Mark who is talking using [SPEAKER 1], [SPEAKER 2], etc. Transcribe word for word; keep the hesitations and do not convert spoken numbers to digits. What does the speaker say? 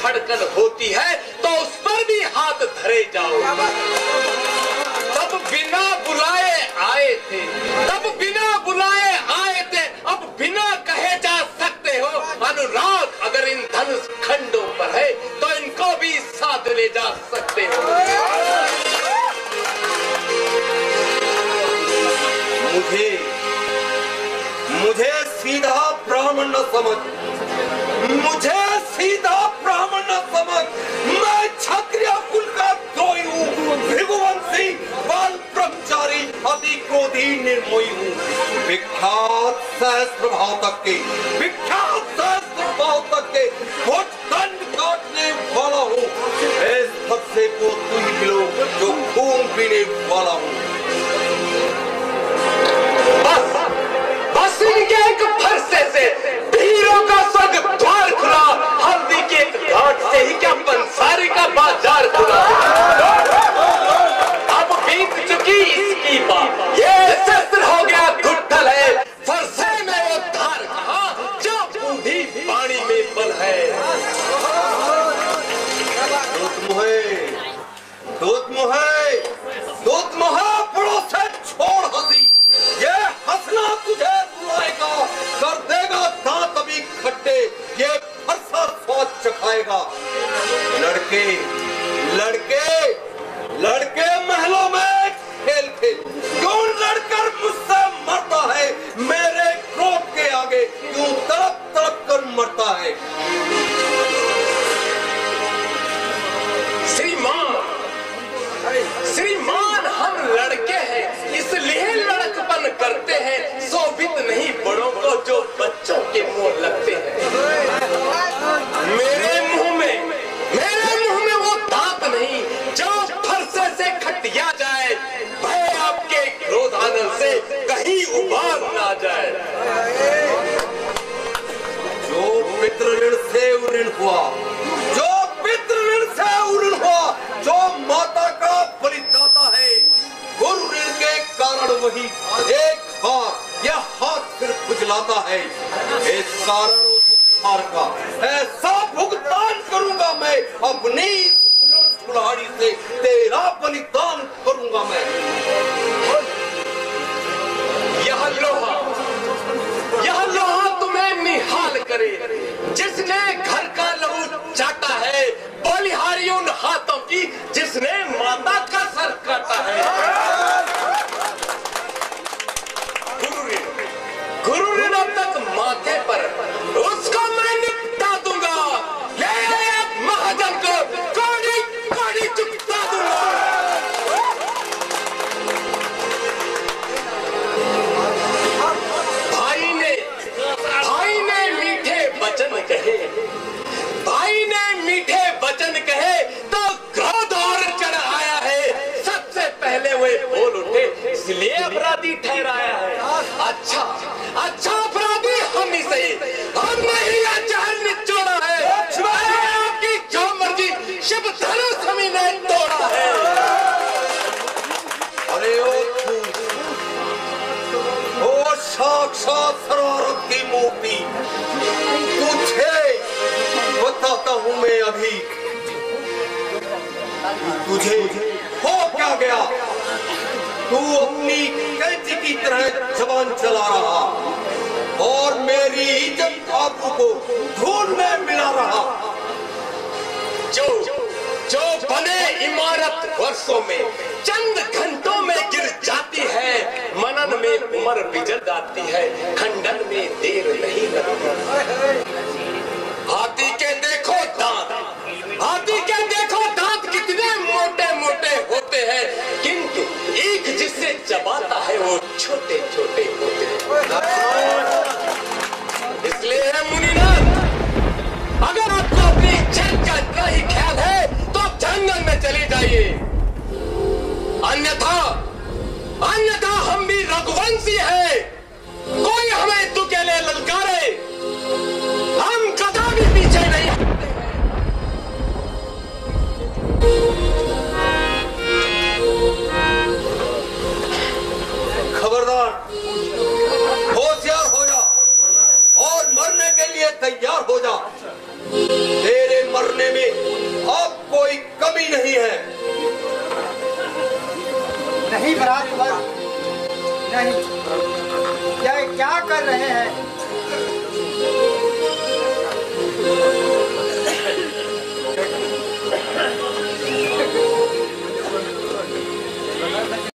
[SPEAKER 1] धड़कन होती है तो उस पर भी हाथ धरे जाओ। तब बिना बुलाए आए थे, तब बिना बुलाए आए थे, अब बिना कहे जा सकते हो। अनुराग अगर इन धनुष खंडों पर है तो इनको भी साथ ले जा सकते हो।
[SPEAKER 2] मुझे मुझे सीधा ब्राह्मण न समझ, मुझे सीधा ब्राह्मण न समझ। मैं क्षत्रिय कुल का द्रोही हूँ, भृगुवंशी, बाल ब्रह्मचारी, अति क्रोधी, निर्मोही हूँ। विख्यात सहस्त्र भाव तक के, विख्यात सहस्त्र भाव तक के भुजदंड काटने वाला हूँ। इस फरसे को तुम मिलो जो खून पीने वाला हूँ।
[SPEAKER 1] इनके एक फरसे से हीरों का स्वर्ग द्वार खुला, हल्दी के एक घाट से ही क्या पंसारी का बाजार खुला। अब बीत चुकी इसकी बात, ये शस्त्र हो गया गुट्ठल है। फरसे में वो धार कहाँ जो बूढ़ी पानी में बल है।
[SPEAKER 2] दूत मुहे, दूत मुहे, दूत मुहे, पड़ोसे छोड़ हंसी। ये हंसना तुझे रुलाएगा, कर देगा दांत अभी खट्टे, ये फरसा स्वाद चखाएगा। लड़के लड़के लड़के महलों में खेल खेल, कौन लड़कर मुझसे मरता है, मेरे क्रोध के आगे क्यों तड़प तड़प कर मरता है।
[SPEAKER 1] श्रीमान, श्रीमान हम लड़के हैं इसलिए लड़कपन करते हैं, शोभित नहीं बड़ों को जो बच्चों के मुंह लगते हैं। मेरे मुंह में मेरे मुंह में वो दांत नहीं जो फरसे से खटिया जाए, भय आपके क्रोधानल से कहीं उबाल ना जाए।
[SPEAKER 2] जो पितृ ऋण से ऋण हुआ, जो पितृ ऋण से ऋण हुआ, जो माता का बलिदाता है, गुरु ऋण के कारण वही एक बार यह हाथ फिर खुजलाता है। इस कारण उस उपहार का ऐसा भुगतान करूंगा मैं, अपनी कुल्हाड़ी से तेरा बलिदान करूंगा मैं।
[SPEAKER 1] यह लोहा यह लोहा तुम्हें निहाल करे, जिसने घर का लहू चाटा है, बलिहारी उन हाथों की जिसने माता का सर काटा है। गुरु ऋण गुरु ऋण तक माथे पर, उसको मैं निपटा दूंगा। ले महाजन को कोड़ी कोड़ी चुपता दूंगा। भाई ने भाई ने मीठे वचन कहे, भाई ने मीठे वचन कहे तो क्रोध और चढ़ आया है। सबसे पहले वे बोल उठे इसलिए अपराधी ठहराया है। अच्छा अच्छा अपराधी हम ही सही, हमने ही यह जहर निचोड़ा है। आपकी जो मर्जी शिव धनुष हम ही ने तोड़ा है।
[SPEAKER 2] अरे ओ ओ साक्षात शरारत की मूर्ति, तुझे बताता हूँ मैं अभी, तुझे हो क्या गया। तू अपनी कैंची की तरह जबान चला रहा और मेरी इज्जत आबरू को धूल में मिला रहा।
[SPEAKER 1] जो जो बने इमारत वर्षों में चंद घंटों में गिर जाती है, मनन में उम्र बिजल जाती है, खंडन में देर नहीं लगती। हाथी के देखो दांत, हाथी के देखो दांत कितने मोटे मोटे होते हैं, किंतु एक जिससे चबाता है वो छोटे छोटे होते हैं। इसलिए है मुनिनाथ, अगर आपको अपनी इज्जत का इतना ही ख्याल है तो आप जंगल में चले जाइए, अन्यथा अन्यथा हम भी रघुवंशी है। कोई हमें दुकेले ललकारे, हम कदापि पीछे नहीं हटते हैं।
[SPEAKER 2] खबरदार, होशियार हो जा और मरने के लिए तैयार हो जा। तेरे मरने में
[SPEAKER 3] नहीं भ्रातृवर, नहीं। यह क्या कर रहे हैं?